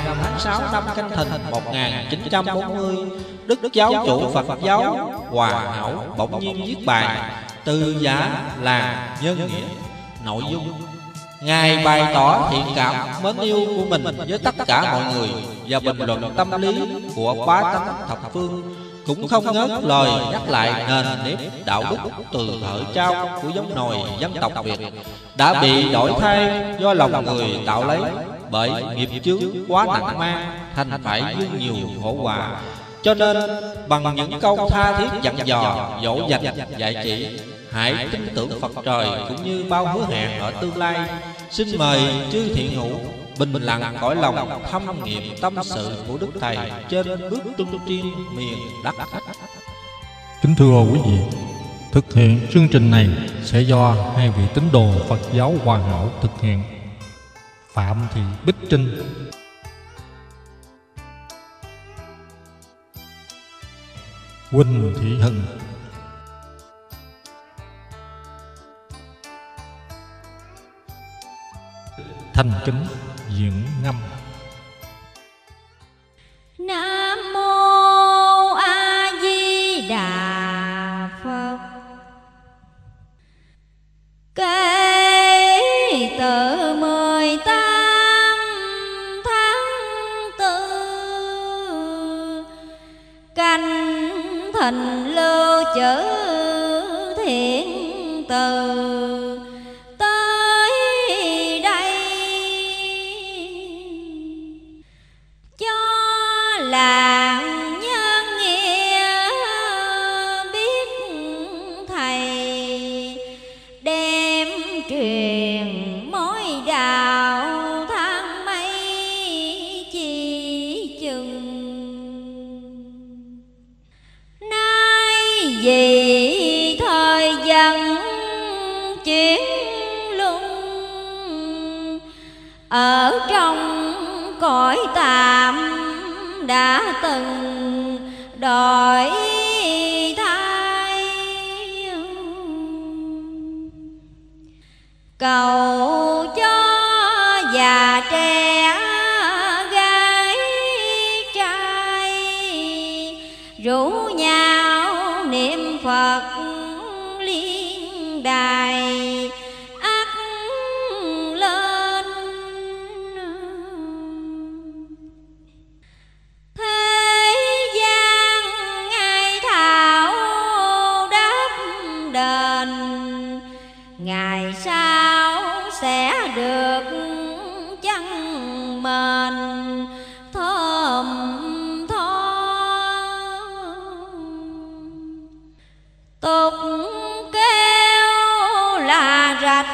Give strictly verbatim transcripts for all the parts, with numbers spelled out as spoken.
rằm tháng sáu năm Canh Thìn một nghìn chín trăm bốn mươi, Đức giáo chủ Phật giáo Hòa Hảo bỗng nhiên viết bài Từ Giả Làng Nhân Nghĩa. Nội dung: Ngài bày tỏ thiện cảm mến yêu của mình với tất cả mọi người và bình luận tâm lý của bá tánh thập phương, cũng không ngớt lời nhắc lại nền nếp đạo đức từ thời trao của giống nòi dân tộc Việt đã bị đổi thay do lòng người tạo lấy bởi nghiệp chướng quá nặng ma, thành phải dương nhiều khổ họa. Cho nên bằng những câu tha thiết dặn dò, dỗ dành, dạy chỉ, hãy tin tưởng Phật trời cũng như bao hứa hẹn ở tương lai. Xin mời chư thiện hữu bình lặng cõi lòng thâm nghiệm tâm sự của Đức Thầy trên bước trung tiên miền đất khách. Kính thưa quý vị, thực hiện chương trình này sẽ do hai vị tín đồ Phật giáo Hòa Hảo thực hiện: Phạm Thị Bích Trinh, Huỳnh Thị Hân. Thành kính diễn ngâm. Nam mô A Di Đà Phật. Kể từ mười tám tháng tư, Canh Thìn lưu chữ thiện từ làng nhân nghĩa, biết thầy đem truyền mối đạo tháng mấy chi chừng. Nay vì thời dân chuyển luân, ở trong cõi tạm đã từng đổi thay, cầu cho già trẻ gái trai rủ nhau niệm Phật liên đài ắt lên. Thế gian ngài thảo đáp đền, ngày sau sẽ được chăng mền thơm tho. Tục kêu là rạch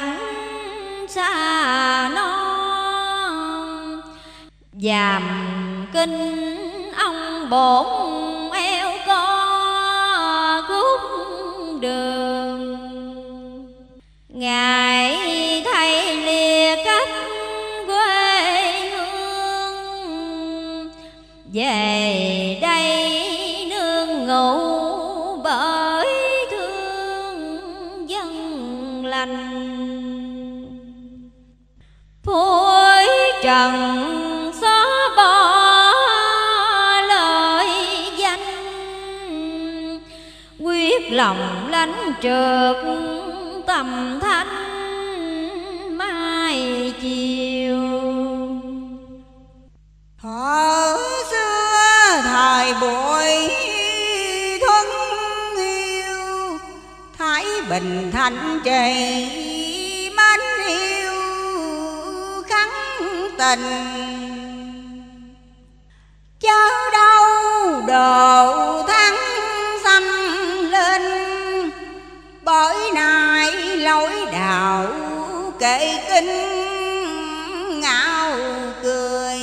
xa non, dàm kinh ông bổn eo co khúc đường. Ngài thầy lìa cách quê hương, về đây nương ngủ bởi thương dân lành. Phối trần xóa bỏ lời danh, quyết lòng lánh trượt tầm thanh mai chiều. Thuở xưa thời bội thuần yêu, Thái Bình Thanh trì mến yêu khắng tình. Chớ đâu đồ thắng xanh lên, bởi nay lối đạo kệ kinh ngạo cười.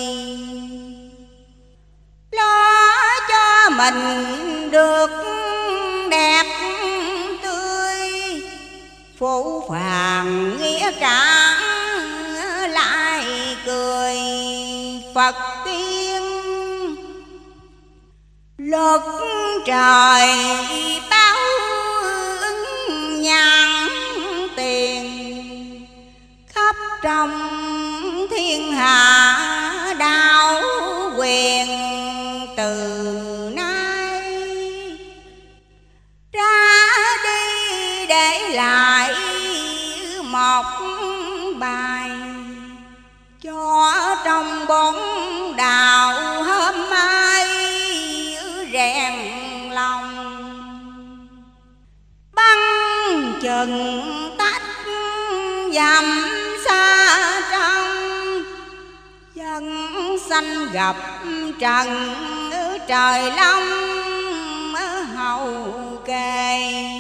Lo cho mình được đẹp tươi, phũ phàng nghĩa trang lại cười. Phật tiên luật trời báo ứng nhàn tiền, khắp trong thiên hạ đạo bài, cho trong bốn đạo hôm mai rèn lòng. Băng chừng tách dầm xa trong, dân sanh gặp trần trời long hầu kề.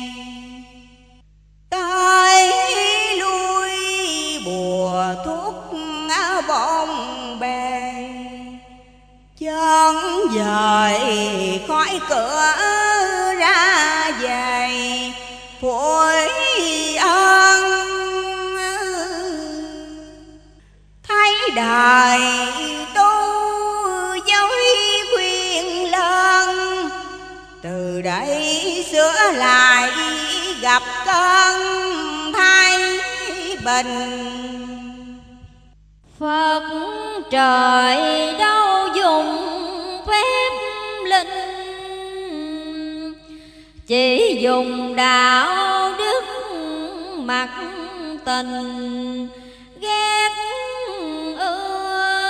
Tới lui bùa thuốc bộn bề, chân dời khỏi cửa ra về phối ơn. Thấy đời tu dối khuyên lơn, từ đây sửa lại gặp cơn thái bình. Phật trời đâu dùng phép linh, chỉ dùng đạo đức mặc tình ghét ưa.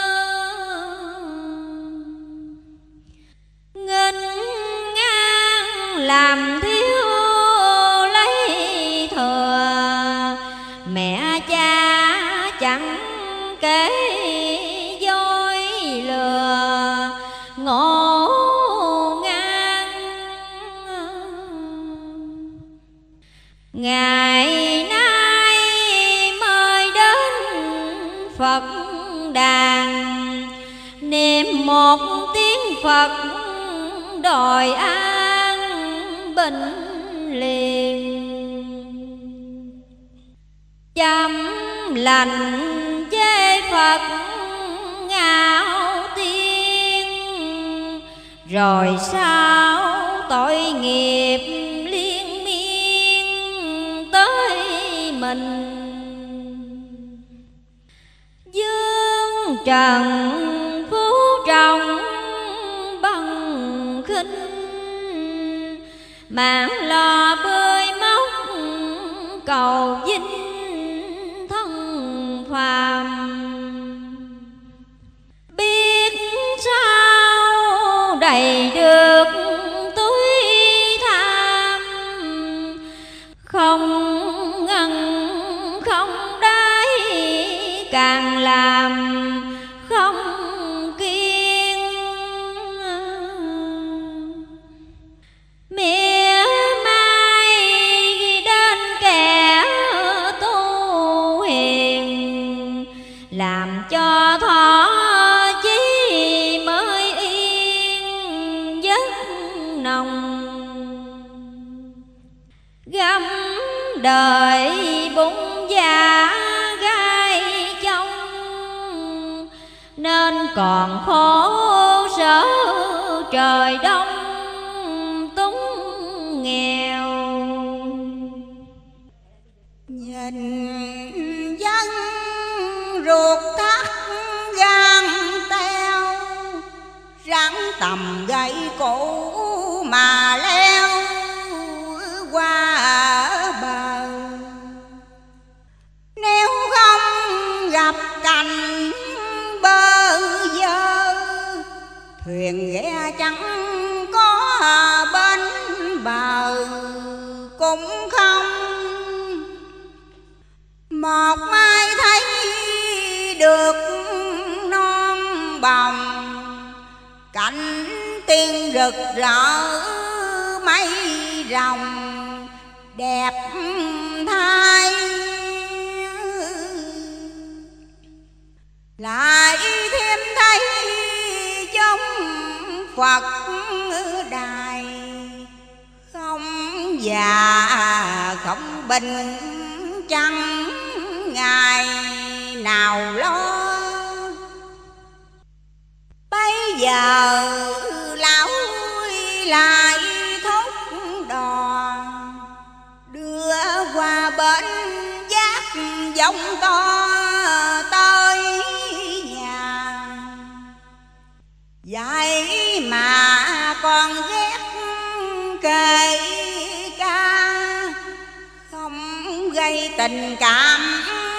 Nghênh ngang làm thiếu lấy thừa, mẹ cha chẳng kể dối lừa ngộ ngang. Ngày nay mời đến Phật đàn, niệm một tiếng Phật đòi an bình liền. Chăm lành chê Phật ngạo tiên, rồi sao tội nghiệp liên miên tới mình. Dương trần phú trọng bằng khinh, mạng lo bơi móc cầu vinh thân phàm. Biết sao đầy được túi tham, không ngần không đáy càng làm không kiên. Mía mai đến kẻ tu hiền, làm cho thọ chí mới yên giấc nồng. Găm đời bụng dạ gai trong, nên còn khổ sở trời đông túng nghèo. Nhìn dân ruột thắt gan teo, rắn tầm gậy cổ mà leo qua bờ. Nếu không gặp cảnh bơ vơ, thuyền ghe chẳng có bên bờ cũng không. Một mai thấy được non bồng, cảnh tiên rực rỡ mây rồng đẹp thay. Lại thêm thấy trong Phật đài, không già không bệnh chẳng ngày nào lo. Bây giờ lão lại thúc đò, đưa qua bến giác giông to tới nhà. Vậy mà còn ghét kề ca, không gây tình cảm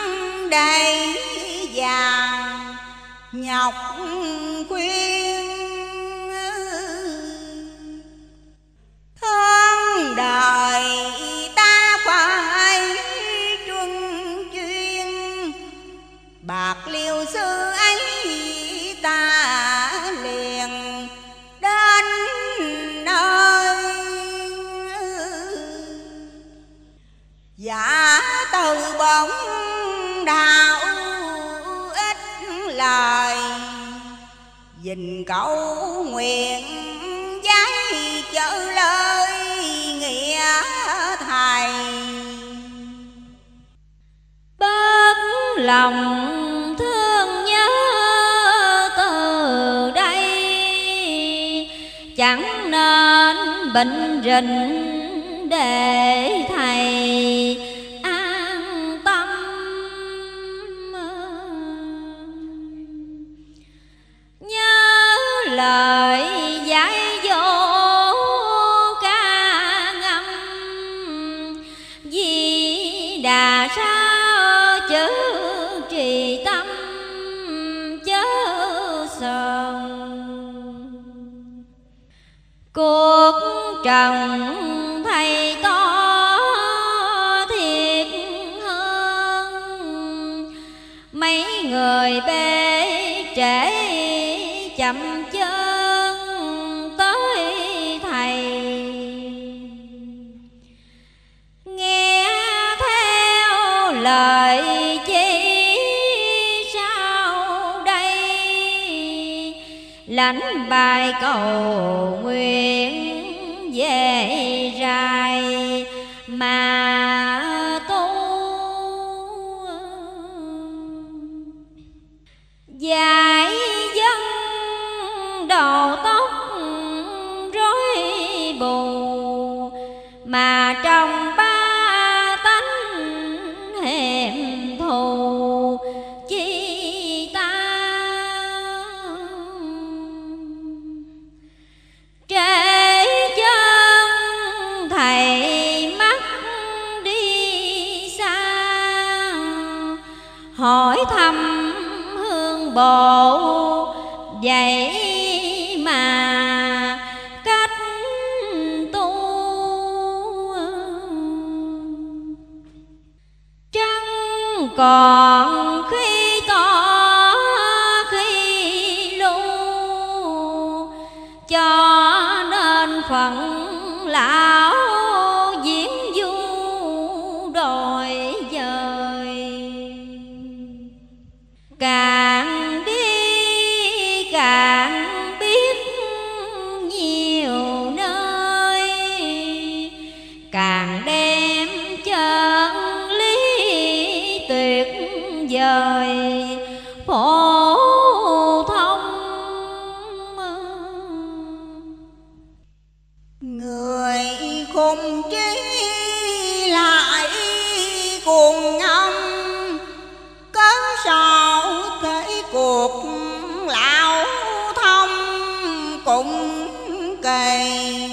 đầy vàng nhọc khuyên, thân đời ta phải truân chuyên, bạc liêu xưa ấy ta liền đến nơi. Giả từ bóng đạo ít lời, dình cậu nguyện giấy chở lời nghĩa thầy. Bớt lòng thương nhớ từ đây, chẳng nên bệnh rình để thầy an tâm. Nhớ lời dạy dỗ ca ngâm, Di Đà sao chữ trì tâm chớ sờn. Cuộc trần thầy to thiệt hơn, mấy người bê trễ chậm chân tới thầy. Nghe theo lời chỉ sau đây, lãnh bài cầu nguyện về rài mà tu. Dạy dân đầu tóc rối bù, mà trong ba tánh hèm thù chi ta. Trễ chân thầy mắt đi xa, hỏi thăm hương bộ vậy mà cách tu. Trăng còn khi tỏ khi lu, cho nên phận lão diễn du đòi dời. Càng đi càng biết nhiều nơi, càng đem chân lý tuyệt vời phổ thông. Người khùng trí lại cuồng ngâm, cớ sao thế cuộc lão thông cũng kỳ.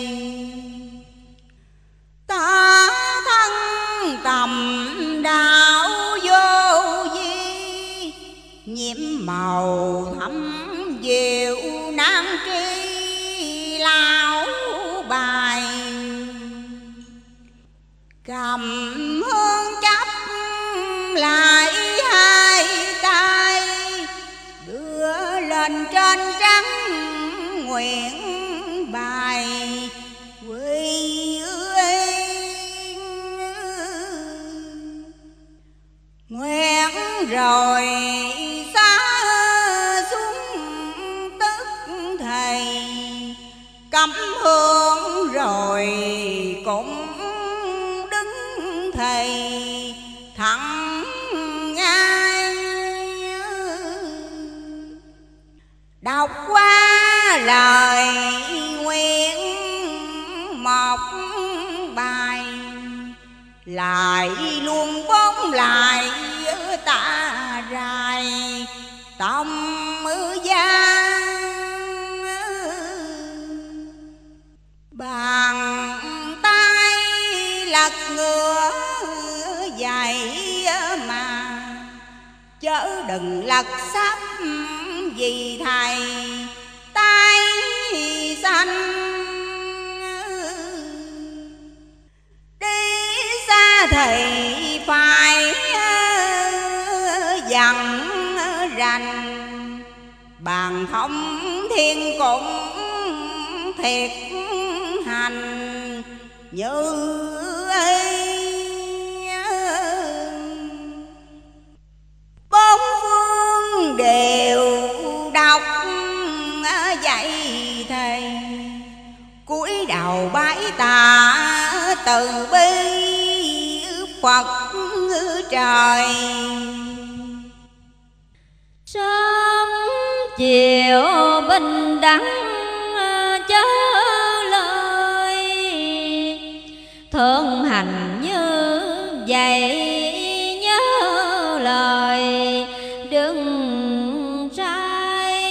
Ta thân tầm đạo vô vi, nhiễm màu thấm diệu nam tri lão bài. Cầm hương chấp lại hai tay, đưa lên trên trắng nguyện bài quy ơi. Nguyện rồi xa xuống tức thầy, cắm hương rồi cũng đứng thầy thẳng ngang. Đọc qua lời nguyện một bài, lại luôn bóng lại ta rài tâm ư gian. Bàn tay lật ngửa dậy mà chớ đừng lật sắp vì thầy tay xanh. Đi xa thì phải dặn rành, bàn thông thiên cũng thiệt hành như ấy. Bốn phương đều đọc dạy thầy, cúi đầu bái tạ từ bi Phật trời. Sớm chiều bình đẳng chớ lời, thường hành như vậy nhớ lời đừng sai.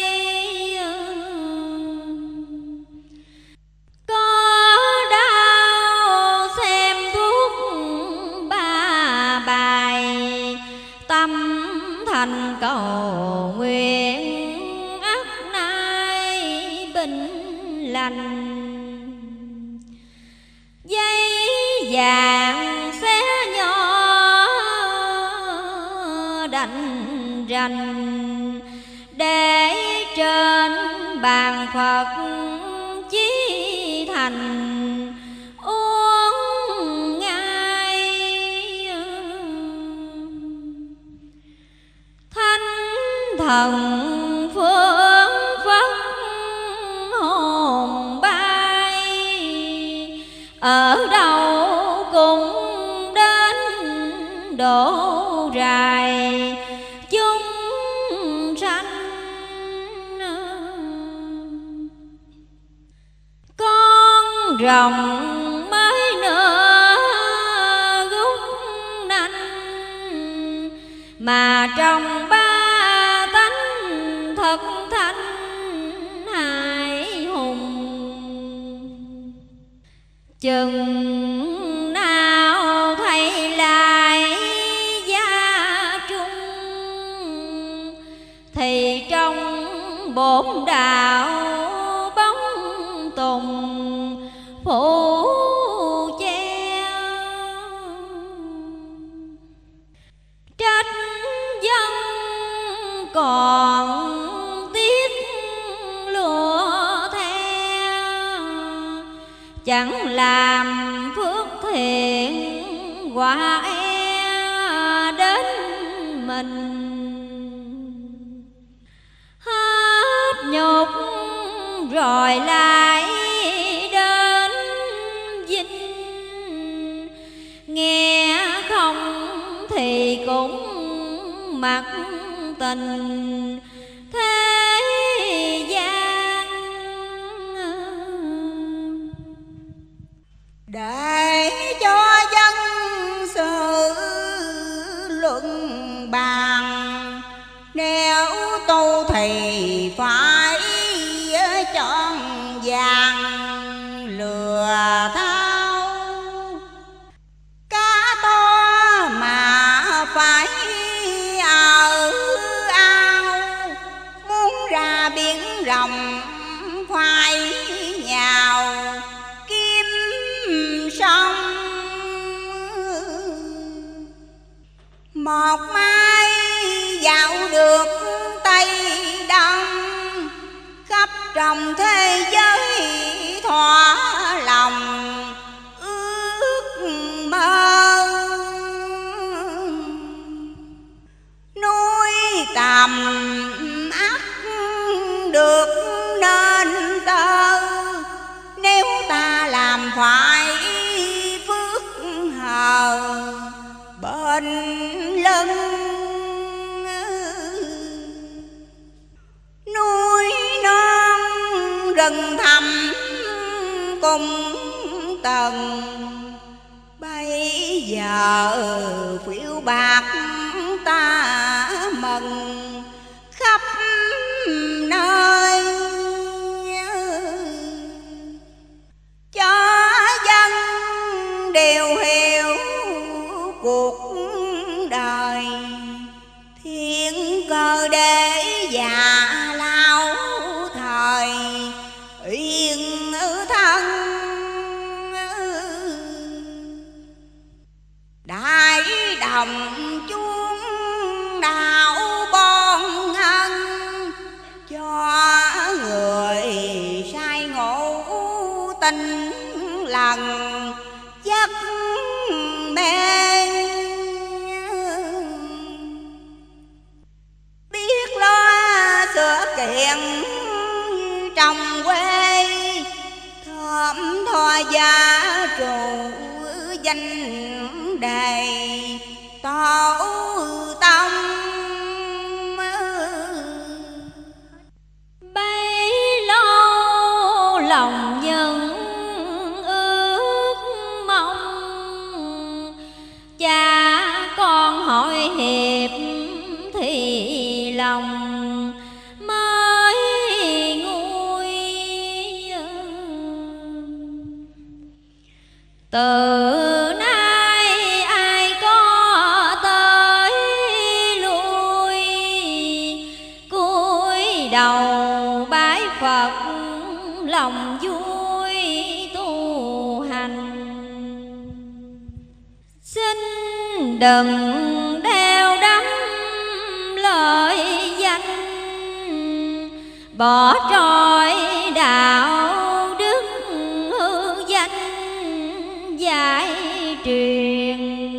Có đau xem thuốc ba bài, tâm thành cầu nguyện ắt nay bình lành. Giấy vàng xé nhỏ đành rành, để trên bàn Phật chí thành uống ngay. Thánh thần phương phất hồn bay, ở đâu cũng đến độ rài chúng sanh. Con rồng mới nữa gút nanh, mà trong ba tánh thật thanh hài hùng. Chừng nào thầy lại gia trung, thì trong bổn đạo bóng tùng phủ che. Trách dân còn tiếc lụa theo, chẳng làm phước thiện quả e đến mình. Hết nhục rồi lại đến vinh, nghe không thì cũng mặc tình thế gian. Để cho dân sự luận bàn, nếu tu thì phải chọn vàng lừa thao. Cá to mà phải ở ao, muốn ra biển rộng phải nhào kim sông. Một mai dạo được Tây Đông, khắp trong thế giới thỏa lòng ước mơ. Núi tầm ắt được nên tơ, nếu ta làm phải phước hờ bên lưng. Núi non rừng thẳm cùng tầng, bây giờ phiêu bạc ta mừng khắp nơi. Cho dân đều hiểu cuộc đời thiên đồng chuông đạo bon ân, cho người sai ngộ tình lần giấc mê. Biết lo sửa kiện trong quê, thơm tho gia trụ danh đề tổ tông. bấy lâu lòng nhân ước mong, cha con hội hiệp thì lòng mới nguôi. Từ nay ai có tới lui, cúi đầu bái Phật lòng vui tu hành. Xin đừng đeo đắm lời danh, bỏ trôi đạo đức hư danh giải truyền.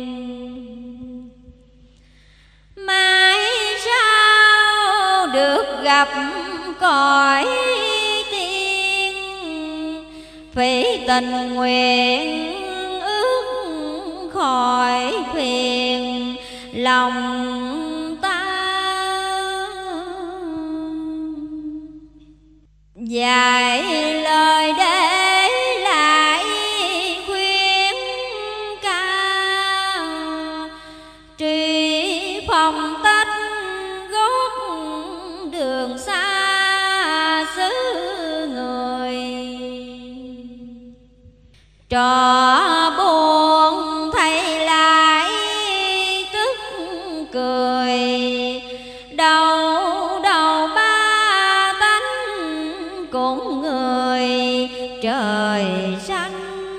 Mai sau được gặp cõi tiên, phỉ tình nguyện ước khỏi phiền lòng ta. Dạy lời để lại khuyên ca, truy phòng tách gót đường xa xứ người. Trò buồn thấy lại tức cười, đầu đầu ba tánh cũng người trời xanh.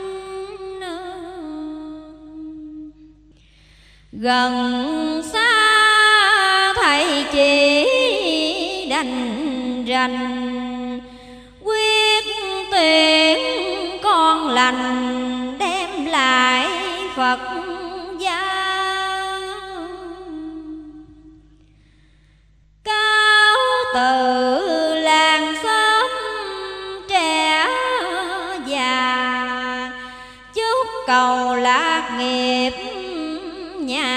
Gần xa thầy chỉ đành rành, quyết tuyển con lành đem lại Phật gia. Cáo từ làng xóm trẻ già, chúc cầu lạc nghiệp nhà